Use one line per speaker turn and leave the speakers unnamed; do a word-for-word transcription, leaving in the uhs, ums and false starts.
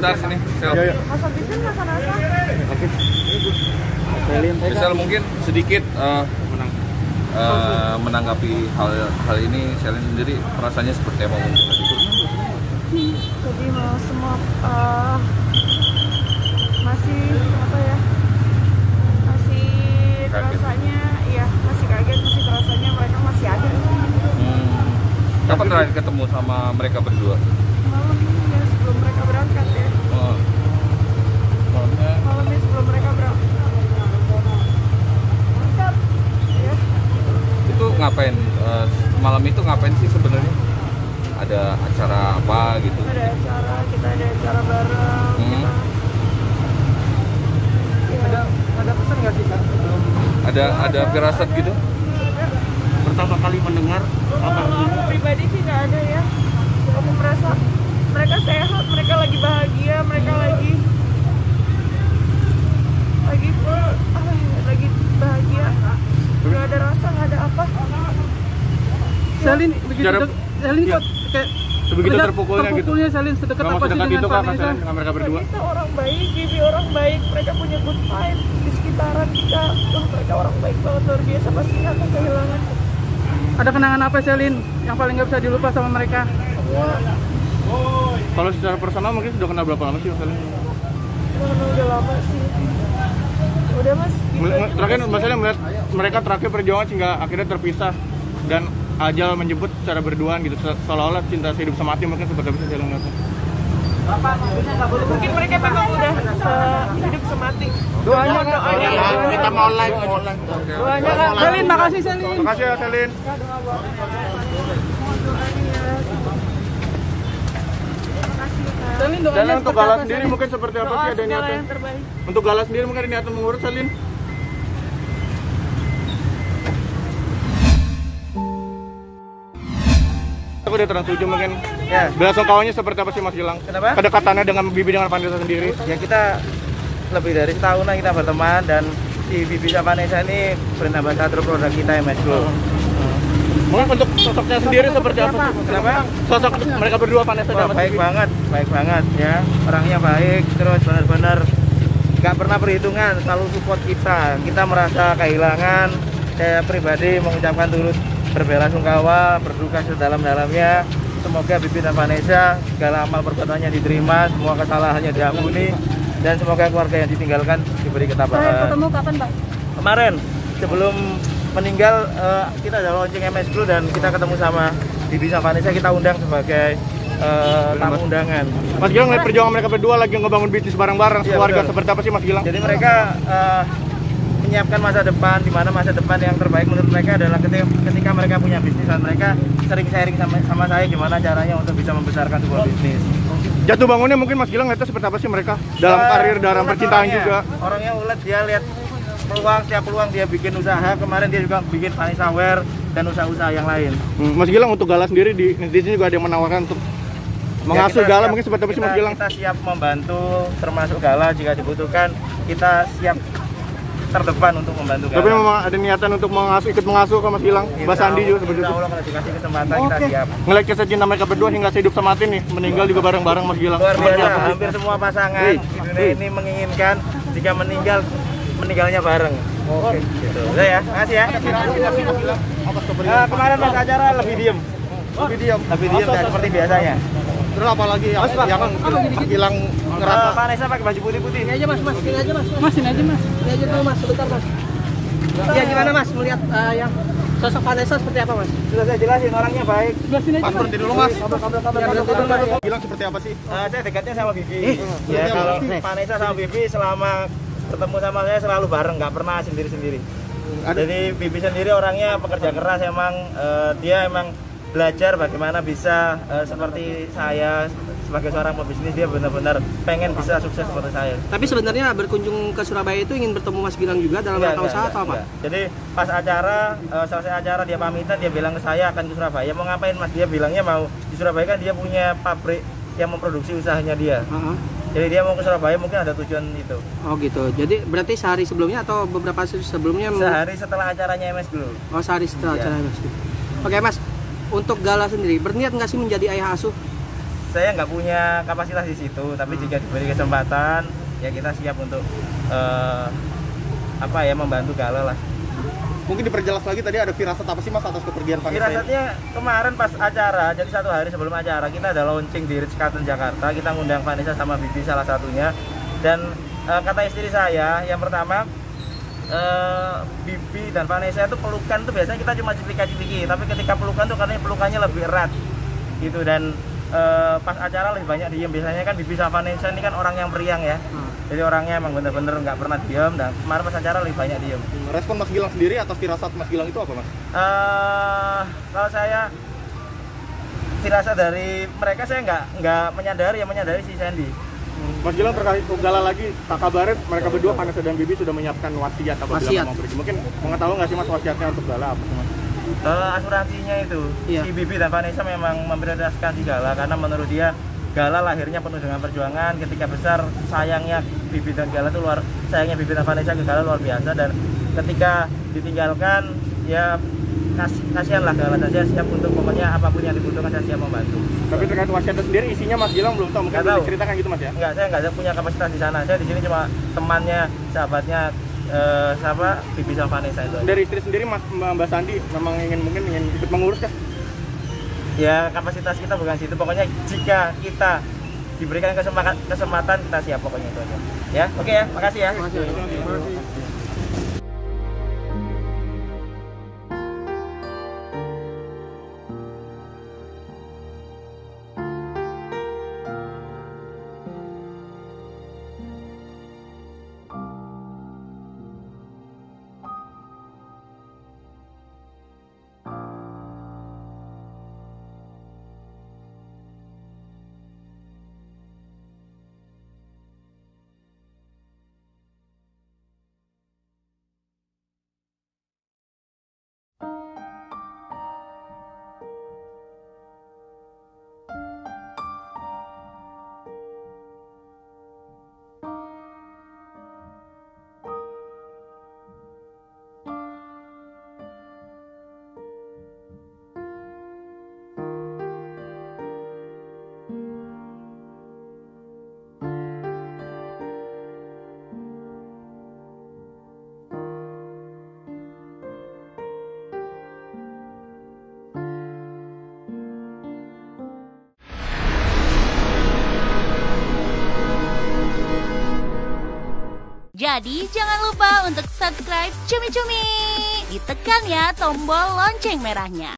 sebentar sini. Sel.
Ya, ya.
Mas habisin Mas Anasa.
Oke.
Misal mungkin sedikit uh, menang, uh, menanggapi hal hal ini, Selin sendiri perasaannya seperti apa mungkin?
Jadi mau semua uh, masih apa ya? Masih rasanya, iya masih kaget, masih rasanya mereka masih ada.
Hmm. Kapan terakhir ketemu sama mereka berdua?
Malam ya sebelum mereka berangkat ya.
Oh. Malamnya.
Malamnya sebelum mereka berangkat. Ya.
Itu ngapain? Uh, malam itu ngapain sih sebenarnya? Ada acara apa gitu?
Ada acara, kita ada acara bareng.
Hmm.
Kita, ya.
Ada ada pesan nggak sih Kak? Belum.
Ada ada firasat gitu?
Pertama kali mendengar kabar
Kalau aku pribadi sih nggak ada ya. Aku merasa mereka sehat, mereka lagi bahagia, mereka lagi lagi apa ya, lagi bahagia. Nggak ada rasa, nggak ada apa.
Selin begitu
Jarak-
dek- Selin
iya.
kok kayak
Sebegitu
terlihat
terpukulnya gitu.
terpukulnya Selin sedekat
Kamu
apa sih
sedekat
dengan
itu Kak,
Vanessa?
Selin, dengan mereka berdua?
Vanessa orang baik, Bibi orang baik, mereka punya good vibe di sekitaran kita. Wah, mereka orang baik banget, luar biasa. Pastinya akan kehilangan.
Ada kenangan apa Selin yang paling nggak bisa dilupa sama mereka?
Wah,
Kalau secara personal mungkin sudah kenal berapa lama sih Mas Selin?
karena udah lama sih. Udah mas.
Mel- Terakhir Mas Selin melihat mereka terakhir perjuangan sehingga akhirnya terpisah dan ajal menjemput secara berduaan gitu, Se- seolah-olah cinta sehidup semati mungkin seperti itu Selin nggak?
Mungkin mereka memang udah sehidup semati.
Doanya
doanya.
Kita mau live, mau live.
Doanya Kak. Selin, makasih Selin.
Terima kasih ya Selin.
Selin doanya
Selin untuk
seperti
Gala
apa,
sendiri
Selin?
mungkin seperti apa
Doa
sih ada
segala
niatan?
yang terbaik.
Untuk Gala sendiri mungkin ada niatan mengurus Selin? Aku udah Trans tujuh mungkin.
Ya,
Belasungkawanya seperti apa sih Mas Gilang?
Kenapa?
Kedekatannya dengan Bibi dengan Vanessa sendiri?
ya kita lebih dari setahunan kita berteman dan si Bibi sama Vanessa ini brand ambassador produk kita M S Glow.
Mungkin untuk sosoknya sendiri seperti apa sih?
Kenapa?
Sosok mereka berdua Vanessa
Wah,
dan Mas
baik
Bibi.
banget, baik banget ya. Orangnya baik, terus benar-benar nggak pernah perhitungan, selalu support kita. Kita merasa kehilangan, saya pribadi mengucapkan turut berbelasungkawa, berduka sedalam-dalamnya. Semoga Bibi dan Vanessa segala amal perbuatannya diterima, semua kesalahannya diampuni, dan semoga keluarga yang ditinggalkan diberi
Terakhir
ketabahan.
ketemu kapan Pak?
Kemarin sebelum meninggal eh, kita ada launching M S Glow dan kita ketemu sama Bibi sama Vanessa, kita undang sebagai eh, tamu undangan.
Mas Gilang lihat perjuangan mereka berdua lagi ngebangun bisnis bareng-bareng
Iya,
keluarga
betul.
seperti apa sih Mas Gilang?
Jadi mereka eh, menyiapkan masa depan, di mana masa depan yang terbaik menurut mereka adalah ketika, ketika mereka punya bisnis dan mereka sering sharing sama, sama saya gimana caranya untuk bisa membesarkan sebuah bisnis.
Jatuh bangunnya mungkin Mas Gilang lihatnya seperti apa sih mereka dalam
Eh,
karir, dalam
ulet
percintaan
orangnya.
juga?
Orangnya ulet, dia lihat peluang, setiap peluang dia bikin usaha. Kemarin dia juga bikin Vanessa Wear dan usaha-usaha yang lain.
Hmm, Mas Gilang untuk Gala sendiri di netizen juga ada yang menawarkan untuk mengasuh
Ya, kita
Gala
siap-
mungkin seperti apa sih Mas
kita-
Gilang?
Kita siap membantu, termasuk Gala jika dibutuhkan. Kita siap terdepan untuk membantu Gala.
Tapi memang ada niatan untuk mengasuh, ikut mengasuh ke Mas Gilang, Mbak
Insya
Sandi
Allah-
juga seperti
insya
itu.
Allah kalau dikasih kesempatan kita siap.
Ngeliat kisah cinta mereka berdua hingga sehidup semati nih, meninggal juga bareng-bareng Mas Gilang.
Luar
Seperti
biasa,
apa sih?
hampir semua pasangan
Wih,
di dunia ini menginginkan jika meninggal, meninggalnya bareng. Oke, gitu. Udah ya, makasih ya. Eh, kemarin pas acara lebih diem,
Lebih diam.
lebih diem dan seperti biasanya.
Terus apa lagi yang, yang Mas Gilang
Ngerasa
ngerasa?
Vanessa pakai baju putih-putih.
Ini aja Mas, Mas, ini aja Mas. Mas, ini aja Mas. Ini aja dulu Mas, sebentar Mas. Ya gimana Mas melihat eh, yang sosok Vanessa seperti apa Mas?
Sudah saya jelasin, orangnya baik.
Sebelah sini aja
Mas
Mas.
berhenti dulu Mas.
Ya, berhenti dulu, Mas.
Gilang seperti apa sih?
Eh, saya dekatnya sama Bibi.
Eh,
ya
iya,
kalau
Mas.
Vanessa sama Bibi selama ketemu sama saya selalu bareng, nggak pernah sendiri-sendiri.
Ada-
Jadi Bibi sendiri orangnya pekerja keras emang, eh, dia emang belajar bagaimana bisa eh, seperti saya sebagai seorang pebisnis, dia benar-benar pengen bisa sukses seperti saya.
Tapi sebenarnya berkunjung ke Surabaya itu ingin bertemu Mas Gilang juga dalam
Enggak,
rangka
enggak,
usaha
enggak,
atau apa?
enggak. Jadi pas acara, eh, selesai acara dia pamitan, dia bilang ke saya akan ke Surabaya. Mau ngapain Mas? Dia bilangnya mau di Surabaya, kan dia punya pabrik yang memproduksi usahanya dia.
Heeh.
Jadi dia mau ke Surabaya, mungkin ada tujuan itu.
Oh gitu. Jadi berarti sehari sebelumnya atau beberapa hari sebelumnya?
Sehari setelah acaranya M S Glow.
Oh sehari setelah
Iya.
acara Mas. Oke Mas, untuk Gala sendiri berniat nggak sih menjadi ayah asuh?
saya nggak punya kapasitas di situ, tapi hmm. jika diberi kesempatan ya kita siap untuk uh, apa ya membantu Gala lah.
Mungkin diperjelas lagi tadi ada firasat apa sih Mas atas kepergian Vanessa?
Firasatnya kemarin pas acara, jadi satu hari sebelum acara kita ada launching di Ritz-Carlton Jakarta, kita ngundang Vanessa sama Bibi salah satunya, dan uh, kata istri saya yang pertama, uh, Bibi dan Vanessa itu pelukan tuh biasanya kita cuma cipika-cipiki, tapi ketika pelukan tuh karena pelukannya lebih erat gitu, dan uh, pas acara lebih banyak diem. Biasanya kan Bibi sama Vanessa ini kan orang yang periang ya, hmm. jadi orangnya emang bener-bener nggak pernah diem, dan kemarin pas acara lebih banyak diem.
Respon Mas Gilang sendiri atas firasat Mas Gilang itu apa Mas?
Uh, kalau saya firasat dari mereka saya nggak nggak menyadari, yang menyadari si Sandy.
Mas Gilang terkait Gala lagi, tak kabarin mereka berdua Vanessa dan Bibi sudah menyiapkan wasiat apabila mau pergi. Mungkin mengetahui nggak sih Mas wasiatnya untuk Gala apa sih Mas?
Uh, asuransinya itu, iya. Si Bibi dan Vanessa memang memprioritaskan si Gala karena menurut dia Gala lahirnya penuh dengan perjuangan. Ketika besar sayangnya Bibi dan Gala itu luar, sayangnya Bibi dan Vanessa ke Gala luar biasa, dan ketika ditinggalkan ya kas, kasihan lah Gala, dan saya siap untuk pokoknya apapun yang dibutuhkan saya siap membantu.
Tapi terkait wasiatnya sendiri isinya Mas Gilang belum tahu, mungkin belum diceritakan gitu Mas ya?
Enggak, saya nggak punya kapasitas di sana. Saya di sini cuma temannya, sahabatnya eh, siapa Bibi sama Vanessa itu.
Dari istri sendiri Mas Mbak Sandi memang ingin mungkin ingin ikut mengurus kah?
Ya kapasitas kita bukan situ, pokoknya jika kita diberikan kesempatan kesempatan kita siap, pokoknya itu aja. Ya, oke ya, makasih ya.
Makasih. Makasih.
Jadi jangan lupa untuk subscribe Cumi Cumi. Ditekan ya tombol lonceng merahnya.